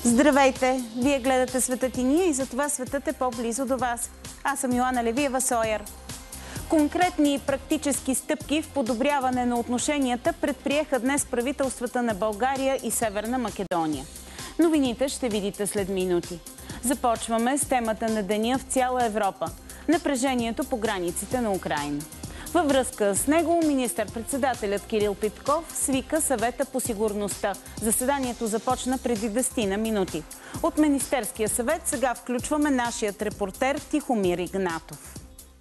Здравейте! Вие гледате Светът и ние и затова светът е по-близо до вас. Аз съм Йоана Левиева-Сойер. Конкретни и практически стъпки в подобряване на отношенията предприеха днес правителствата на България и Северна Македония. Новините ще видите след минути. Започваме с темата на деня в цяла Европа – напрежението по границите на Украйна. Във връзка с него министър-председателят Кирил Петков свика съвета по сигурността. Заседанието започна преди 10 минути. От Министерския съвет сега включваме нашият репортер Тихомир Игнатов.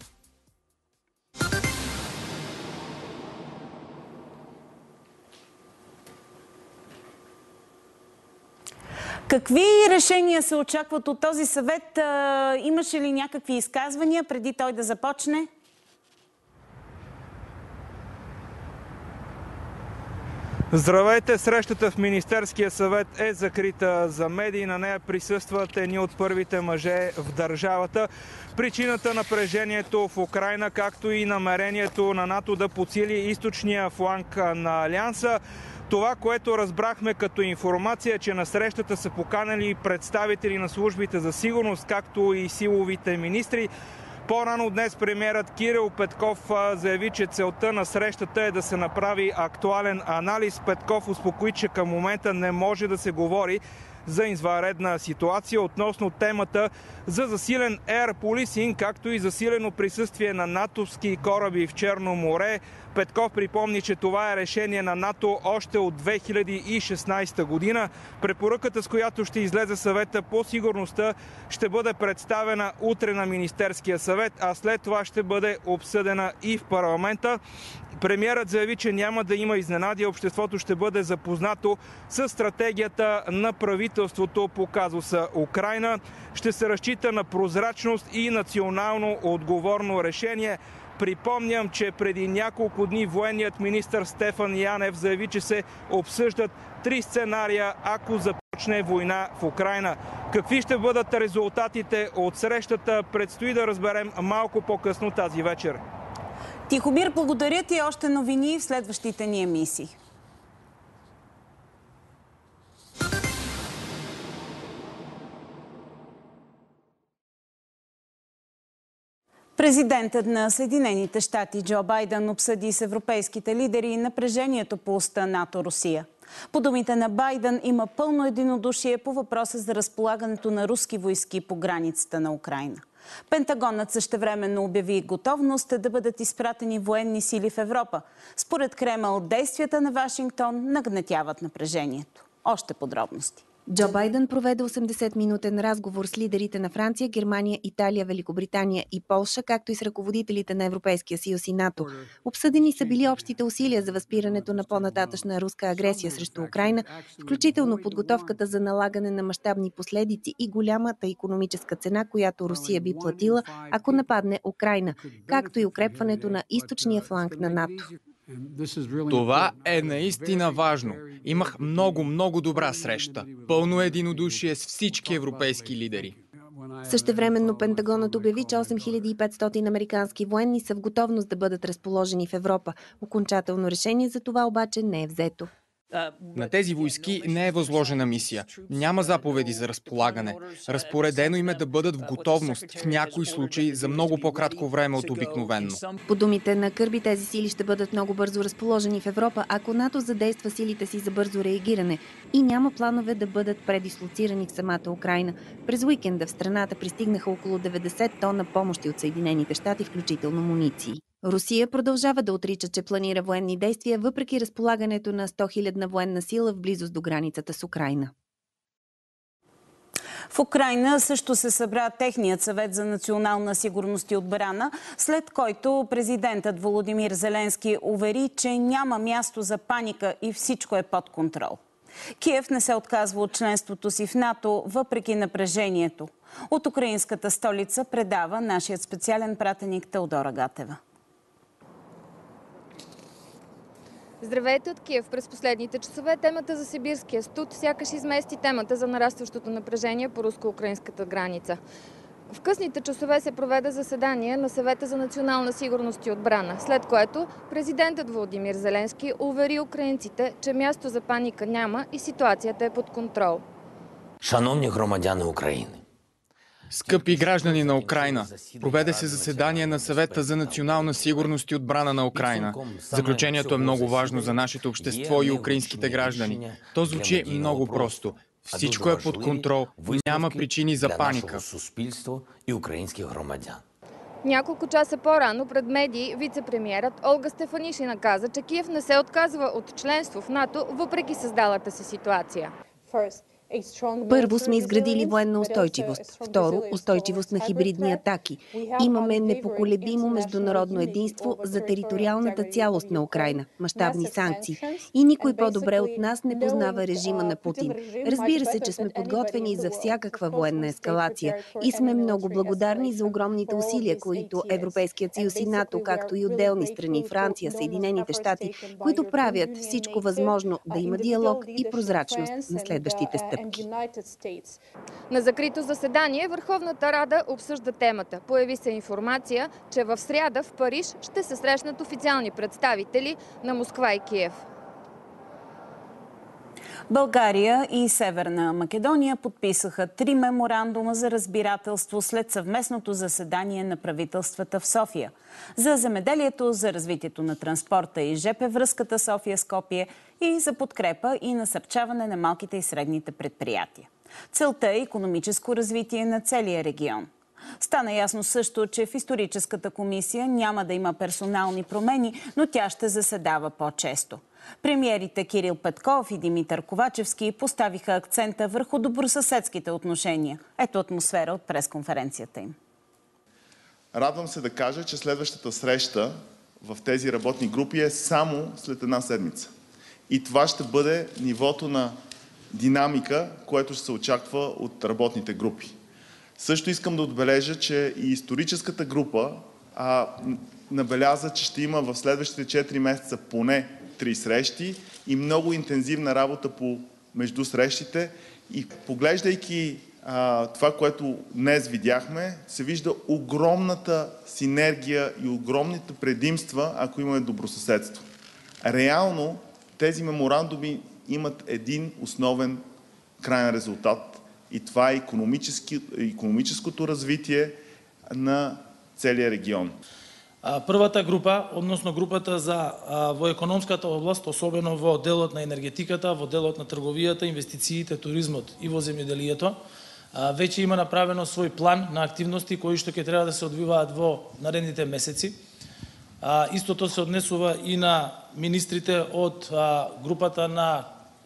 Какви решения се очакват от този съвет? Имаше ли някакви изказвания преди той да започне? Здравейте! Срещата в Министерския съвет е закрита за медии. На нея присъстват едни от първите мъже в държавата. Причината напрежението в Украйна, както и намерението на НАТО да подсили източния фланг на Алианса. Това, което разбрахме като информация, че на срещата са поканали представители на службите за сигурност, както и силовите министри. По-рано днес премиерът Кирил Петков заяви, че целта на срещата е да се направи актуален анализ. Петков успокои, че към момента не може да се говори за извънредна ситуация относно темата за засилен Air Policing, както и засилено присъствие на натовски кораби в Черно море. Петков припомни, че това е решение на НАТО още от 2016 година. Препоръката, с която ще излезе съвета по сигурността, ще бъде представена утре на Министерския съвет, а след това ще бъде обсъдена и в парламента. Премиерът заяви, че няма да има изненади. Обществото ще бъде запознато с стратегията на правителството по казуса Украйна. Ще се разчита на прозрачност и национално отговорно решение. Припомням, че преди няколко дни военният министър Стефан Янев заяви, че се обсъждат 3 сценария, ако започне война в Украйна. Какви ще бъдат резултатите от срещата, предстои да разберем малко по-късно тази вечер. Тихомир, благодаря ти. Още новини в следващите ни емисии. Президентът на Съединените щати Джо Байден обсъди с европейските лидери напрежението по оста НАТО-Русия. По думите на Байден има пълно единодушие по въпроса за разполагането на руски войски по границата на Украйна. Пентагонът същевременно обяви готовност да бъдат изпратени военни сили в Европа. Според Кремъл, действията на Вашингтон нагнетяват напрежението. Още подробности. Джо Байден проведе 80-минутен разговор с лидерите на Франция, Германия, Италия, Великобритания и Полша, както и с ръководителите на Европейския съюз и НАТО. Обсъдени са били общите усилия за възпирането на по-нататъчна руска агресия срещу Украйна, включително подготовката за налагане на мащабни последици и голямата икономическа цена, която Русия би платила, ако нападне Украйна, както и укрепването на източния фланг на НАТО. Това е наистина важно. Имах много добра среща. Пълно единодушие с всички европейски лидери. Същевременно Пентагонът обяви, че 8500 американски военни са в готовност да бъдат разположени в Европа. Окончателно решение за това обаче не е взето. На тези войски не е възложена мисия. Няма заповеди за разполагане. Разпоредено им е да бъдат в готовност в някои случаи за много по-кратко време от обикновено. По думите на Кърби, тези сили ще бъдат много бързо разположени в Европа, ако НАТО задейства силите си за бързо реагиране и няма планове да бъдат предислоцирани в самата Украйна. През уикенда в страната пристигнаха около 90 тона помощи от Съединените щати, включително муниции. Русия продължава да отрича, че планира военни действия, въпреки разполагането на 100 000 военна сила в близост до границата с Украйна. В Украйна също се събра техният съвет за национална сигурност и отбрана, след който президентът Володимир Зеленски увери, че няма място за паника и всичко е под контрол. Киев не се отказва от членството си в НАТО, въпреки напрежението. От украинската столица предава нашият специален пратеник Теодора Гатева. Здравейте от Киев. През последните часове темата за сибирския студ сякаш измести темата за нарастващото напрежение по руско-украинската граница. В късните часове се проведе заседание на Съвета за национална сигурност и отбрана, след което президентът Володимир Зеленски увери украинците, че място за паника няма и ситуацията е под контрол. Шановні громадяни України, Скъпи граждани на Украйна, проведе се заседание на Съвета за национална сигурност и отбрана на Украйна. Заключението е много важно за нашето общество и украинските граждани. То звучи много просто. Всичко е под контрол, няма причини за паника. Суспільство і українських громадян. Няколко часа по-рано пред медии вице-премиерът Олга Стефанишина каза, че Киев не се отказва от членство в НАТО, въпреки създалата се ситуация. Първо сме изградили военна устойчивост. Второ, устойчивост на хибридни атаки. Имаме непоколебимо международно единство за териториалната цялост на Украйна, мащабни санкции. И никой по-добре от нас не познава режима на Путин. Разбира се, че сме подготвени за всякаква военна ескалация и сме много благодарни за огромните усилия, които Европейският съюз и НАТО, както и отделни страни, Франция, Съединените щати, които правят всичко възможно да има диалог и прозрачност на следващите стъпки. На закрито заседание Върховната Рада обсъжда темата. Появи се информация, че в сряда в Париж ще се срещнат официални представители на Москва и Киев. България и Северна Македония подписаха 3 меморандума за разбирателство след съвместното заседание на правителствата в София. За земеделието, за развитието на транспорта и ЖП връзката София-Скопие и за подкрепа и насърчаване на малките и средните предприятия. Целта е икономическо развитие на целия регион. Стана ясно също, че в историческата комисия няма да има персонални промени, но тя ще заседава по-често. Премиерите Кирил Петков и Димитър Ковачевски поставиха акцента върху добросъседските отношения. Ето атмосфера от пресконференцията им. Радвам се да кажа, че следващата среща в тези работни групи е само след една седмица. И това ще бъде нивото на динамика, което ще се очаква от работните групи. Също искам да отбележа, че и историческата група набеляза, че ще има в следващите 4 месеца поне 3 срещи и много интензивна работа между срещите. И поглеждайки това, което днес видяхме, се вижда огромната синергия и огромните предимства, ако имаме добросъседство. Реално тези меморандуми имат един основен крайен резултат и това е икономическото развитие на целия регион. Првата група, односно групата во економската област, особено во делот на енергетиката, во делот на трговијата, инвестициите, туризмот и во земјоделието, веќе има направено свој план на активности кои што ќе треба да се одвиваат во наредните месеци. Истото се однесува и на министрите од групата на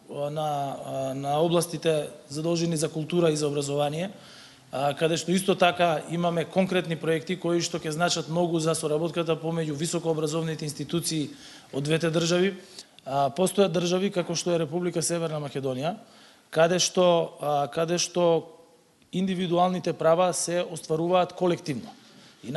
областите задолжени за култура и за образование, каде што исто така имаме конкретни проекти кои што ќе значат многу за соработката помеѓу високообразовните институции од двете држави. Постојат држави како што е Република Северна Македонија, каде што индивидуалните права се остваруваат колективно. И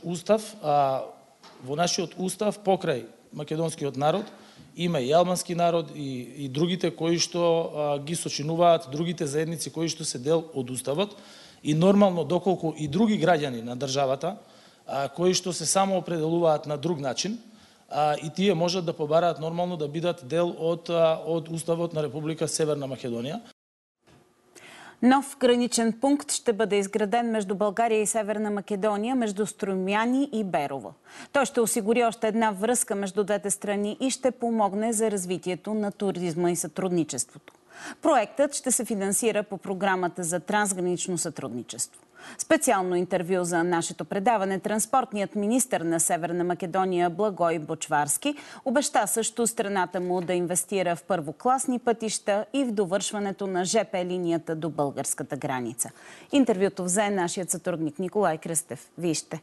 во нашиот устав покрај македонскиот народ има и албански народ и другите кои што ги сочинуваат другите заедници кои што се дел од уставот. И нормално, доколку и други граѓани на државата, кои што се само определуваат на друг начин, и тие можат да побараат нормално да бидат дел од Уставот на Република Северна Македонија. Нов граничен пункт ще бъде изграден между България и Северна Македония, между Струмяни и Берово. Той ще осигури още една връзка между двете страни и ще помогне за развитието на туризма и сътрудничеството. Проектът ще се финансира по програмата за трансгранично сътрудничество. Специално интервю за нашето предаване транспортният министър на Северна Македония Благой Бочварски обеща също страната му да инвестира в първокласни пътища и в довършването на ЖП линията до българската граница. Интервюто взе нашият сътрудник Николай Кръстев. Вижте.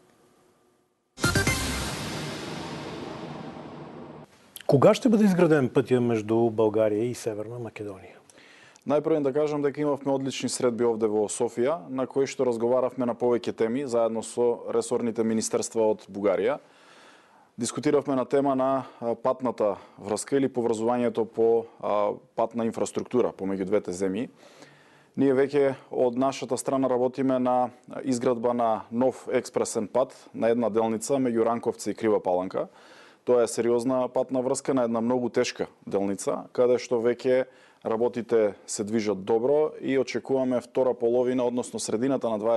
Кога ще бъде изграден пътя между България и Северна Македония? Најпрво да кажам дека имавме одлични средби овде во Софија, на кои што разговаравме на повеќе теми, заедно со ресорните министерства од Бугарија. Дискутиравме на тема на патната врска или поврзувањето по патна инфраструктура помеѓу двете земји. Ние веќе од нашата страна работиме на изградба на нов експресен пат на една делница меѓу Ранковци и Крива Паланка. Тоа е сериозна патна врска на една многу тешка делница, каде што веќе работите се движат добро и очекуваме втора половина, односно средината на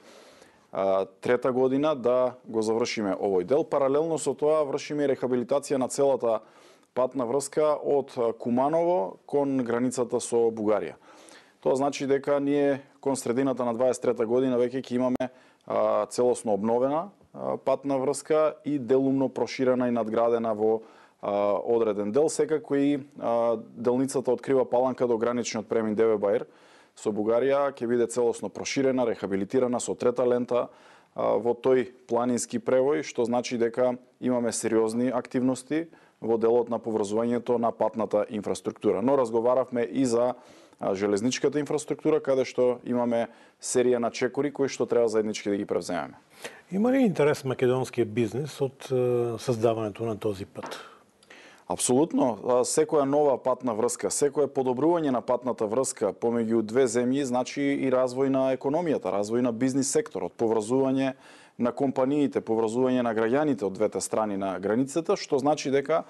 23-та година да го завршиме овој дел. Паралелно со тоа вршиме рехабилитација на целата патна врска од Куманово кон границата со Бугарија. Тоа значи дека ние кон средината на 23-та година веќе ќе имаме целосно обновена патна врска и делумно проширена и надградена во одреден дел. Секако и делницата од Крива Паланка до граничниот премин Деве Баир со Бугарија ќе биде целосно проширена, рехабилитирана со трета лента во тој планински превој, што значи дека имаме сериозни активности во делот на поврзувањето на патната инфраструктура. Но разговаравме и за железничката инфраструктура, каде што имаме серија на чекори кои што треба заеднички да ги превземеме. Има ли интерес македонскиот бизнес од создаването на този пат? Апсолутно. Секоја нова патна врска, секое подобрување на патната врска помеѓу две земји значи и развој на економијата, развој на бизнис секторот, поврзување на компаниите, поврзување на граѓаните од двете страни на границата, што значи дека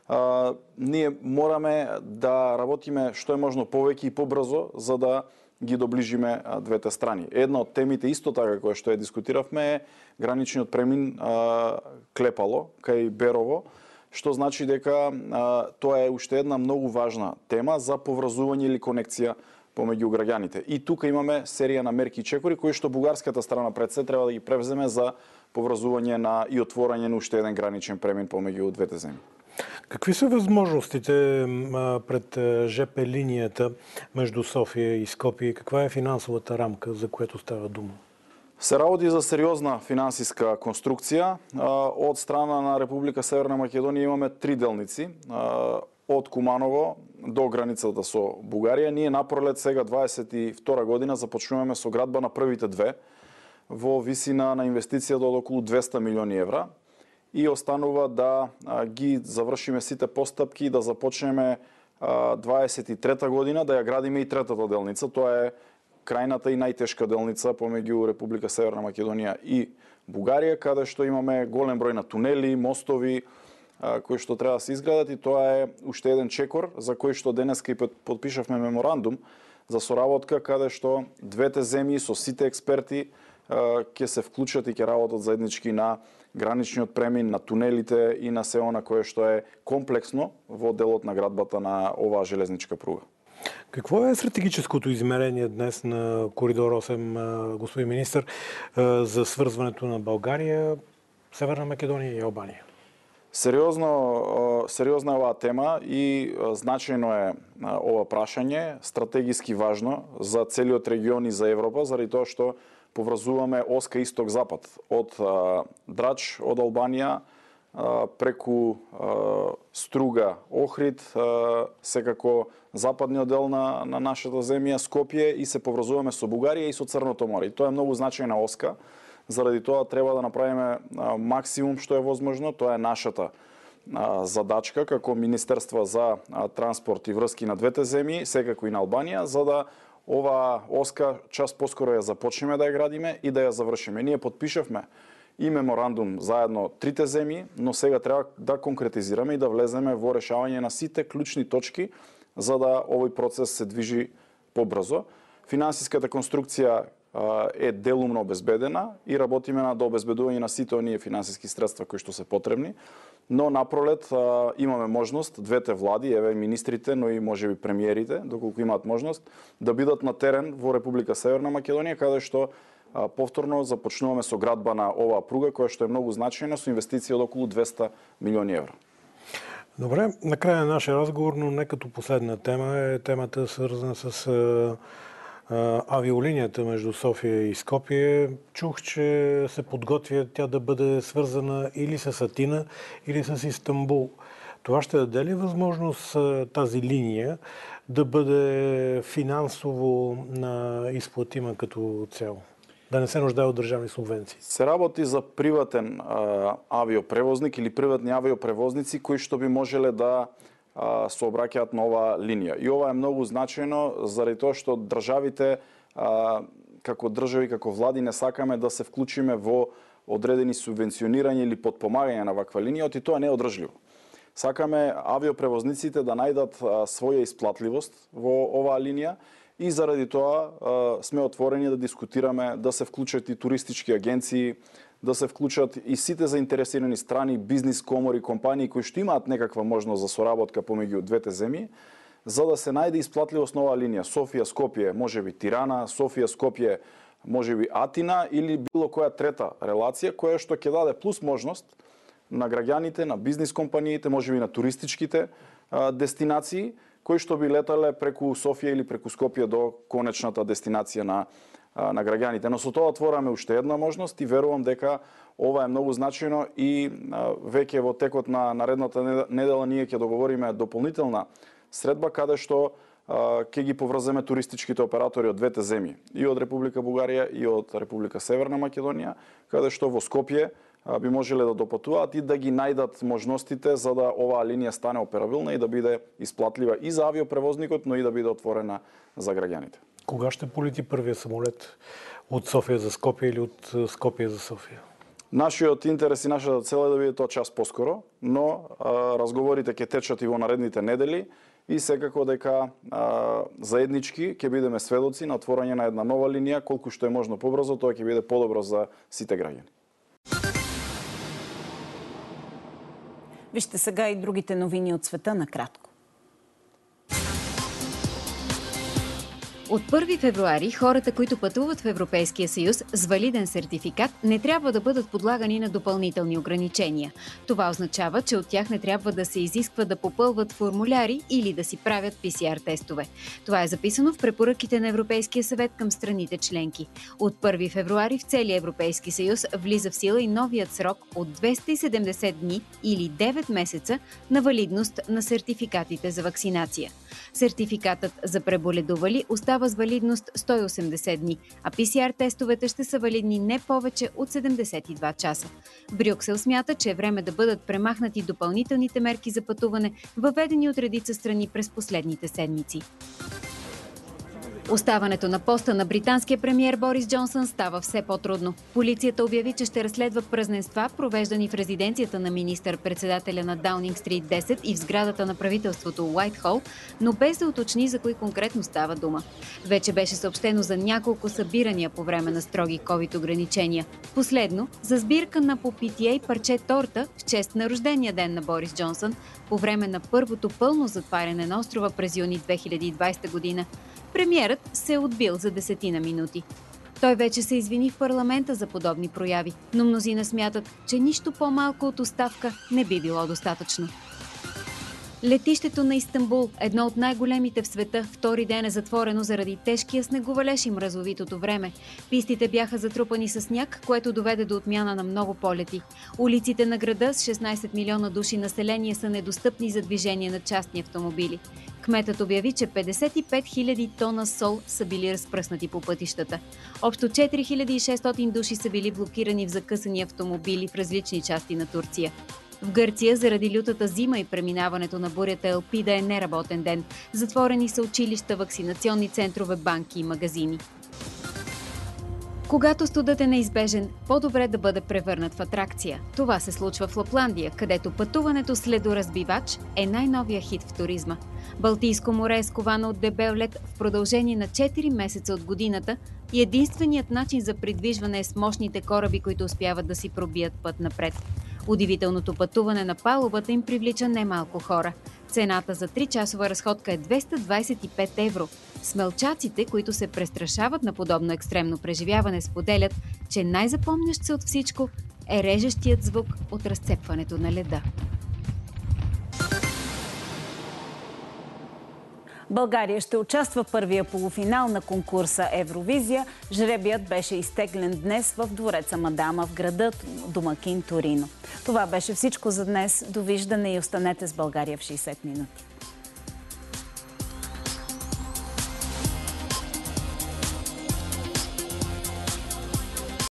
ние мораме да работиме што е можно повеќе и побрзо за да ги доближиме двете страни. Една од темите исто така која што ја дискутиравме е граничниот премин Клепало кај Берово, што значи дека тоа е уште една многу важна тема за поврзување или конекција помеѓу граѓаните. И тука имаме серија на мерки и чекори кои што бугарската страна пред се треба да ги превземе за поврзување на и отворање на уште еден граничен премин помеѓу двете земји. Какви са възможностите пред ЖП линията между София и Скопие? Каква е финансовата рамка, за което става дума? Се работи за сериозна финансиска конструкција. Од страна на Република Северна Македонија имаме три делници. Од Куманово до границата со Бугарија. Ние напролет сега 22 година започнуваме со градба на првите две во висина на инвестицијата од околу 200 милиони евра и останува да ги завршиме сите постапки и да започнеме 23 година да ја градиме и третата делница. Тоа е крајната и најтешка делница помеѓу Република Северна Македонија и Бугарија, каде што имаме голем број на тунели, мостови кои што треба да се изградат и тоа е уште еден чекор за кој што денеска и подпишавме меморандум за соработка каде што двете земји со сите експерти ќе се вклучат и ќе работат заеднички на граничниот премин, на тунелите и на се она кое што е комплексно во делот на градбата на оваа железничка пруга. Какво е стратегическото измерение днес на Коридор 8, господин министър, за свързването на България, Северна Македония и Албания? Сериозна е оваа тема и значајно е ова прашање, стратегиски важно за целиот регион и за Европа, заради тоа што поврзуваме оска исток-запад од Драч, од Албанија, преку Струга, Охрид, секако западниот дел на нашата земја, Скопје и се поврзуваме со Бугарија и со Црното море. И тоа е многу значајна оска, заради тоа треба да направиме максимум што е возможно, тоа е нашата задачка како Министерство за транспорт и врски на двете земји, секако и на Албанија, за да ова оска час поскоро ја започнеме да ја градиме и да ја завршиме. Ние подпишавме и меморандум заедно трите земји, но сега треба да конкретизираме и да влеземе во решавање на сите клучни точки за да овој процес се движи побрзо. Финансиската конструкција е делумно обезбедена и работиме на дообезбедување на сите оние финансиски средства кои што се потребни, но напролет имаме можност двете влади, еве министрите, но и можеби премиерите, доколку имаат можност да бидат на терен во Република Северна Македонија, каде што повторно започнуваме со градба на оваа пруга која што е многу значајна со инвестиција од околу 200 милиони евра. Добре, на края на нашия разговор, но не като последна тема, е темата свързана с авиолинията между София и Скопие. Чух, че се подготвя тя да бъде свързана или с Атина, или с Истанбул. Това ще даде ли възможност тази линия да бъде финансово изплатима като цяло? Да не се нуждае от държавни субвенции? Се работи за приватен авиопревозник или приватни авиопревозници кои што би можеле да се обраќаат на оваа линија. И ова е многу значајно заради тоа што државите како држави, како влади не сакаме да се вклучиме во одредени субвенционирање или подпомагање на ваква линија, оти тоа не е одржливо. Сакаме авиопревозниците да најдат своја исплатливост во оваа линија и заради тоа сме отворени да дискутираме да се вклучат и туристички агенции, да се вклучат и сите заинтересирани страни, бизнис комори, компании кои што имаат некаква можност за соработка помеѓу двете земји, за да се најде исплатливост на оваа линија. Софија, Скопје, можеби Тирана, Софија, Скопје, можеби Атина или било која трета релација која што ќе даде плюс можност на граѓаните, на бизнис компаниите, можеби на туристичките дестинации кои што би летале преку Софија или преку Скопје до конечната дестинација на граѓаните. Но со тоа отвораме уште една можност и верувам дека ова е многу значајно и веќе во текот на наредната недела ние ќе договориме дополнителна средба каде што ќе ги поврземе туристичките оператори од двете земји, и од Република Бугарија и од Република Северна Македонија, каде што во Скопје би можеле да допатуваат и да ги најдат можностите за да оваа линија стане операбилна и да биде исплатлива и за авиопревозникот, но и да биде отворена за граѓаните. Кога ще полети првиот самолет од Софија за Скопје или од Скопје за Софија? Нашиот интерес и нашата цел е да биде тоа час поскоро, но разговорите ќе течат и во наредните недели и секако дека заеднички ќе бидеме сведоци на отворање на една нова линија, колку што е можно побрзо, тоа ќе биде подобро за сите граѓани. Вижте сега и другите новини от света накратко. От 1 февруари хората, които пътуват в Европейския съюз с валиден сертификат, не трябва да бъдат подлагани на допълнителни ограничения. Това означава, че от тях не трябва да се изисква да попълват формуляри или да си правят PCR-тестове. Това е записано в препоръките на Европейския съвет към страните членки. От 1 февруари в целия Европейски съюз влиза в сила и новият срок от 270 дни или 9 месеца на валидност на сертификатите за вакцинация. Сертификатът за преболедували остава с валидност 180 дни, а PCR-тестовете ще са валидни не повече от 72 часа. Брюксел смята, че е време да бъдат премахнати допълнителните мерки за пътуване, въведени от редица страни през последните седмици. Оставането на поста на британския премиер Борис Джонсън става все по-трудно. Полицията обяви, че ще разследва празненства, провеждани в резиденцията на министър-председателя на Даунинг Стрит 10 и в сградата на правителството Уайтхол, но без да уточни за кои конкретно става дума. Вече беше съобщено за няколко събирания по време на строги ковид ограничения. Последно, за сбирка на по PTA парче торта в чест на рождения ден на Борис Джонсън по време на първото пълно затваряне на острова през юни 2020 година. Премиерът се е отбил за 10 минути. Той вече се извини в парламента за подобни прояви, но мнозина смятат, че нищо по-малко от оставка не би било достатъчно. Летището на Истанбул, едно от най-големите в света, втори ден е затворено заради тежкия снеговалеж и мразовитото време. Пистите бяха затрупани с сняг, което доведе до отмяна на много полети. Улиците на града с 16 милиона души население са недостъпни за движение на частни автомобили. Кметът обяви, че 55 000 тона сол са били разпръснати по пътищата. Общо 4600 души са били блокирани в закъсани автомобили в различни части на Турция. В Гърция заради лютата зима и преминаването на бурята Елпида е неработен ден. Затворени са училища, вакцинационни центрове, банки и магазини. Когато студът е неизбежен, по-добре да бъде превърнат в атракция. Това се случва в Лапландия, където пътуването с ледоразбивач е най-новия хит в туризма. Балтийско море е сковано от дебел лед в продължение на 4 месеца от годината и единственият начин за придвижване е с мощните кораби, които успяват да си пробият път напред. Удивителното пътуване на палубата им привлича немалко хора. Цената за 3-часова разходка е 225 евро. Смелчаците, които се престрашават на подобно екстремно преживяване, споделят, че най-запомнящ се от всичко е режещият звук от разцепването на леда. България ще участва в първия полуфинал на конкурса Евровизия. Жребият беше изтеглен днес в двореца Мадама в града домакин Торино. Това беше всичко за днес. Довиждане и останете с България в 60 минути.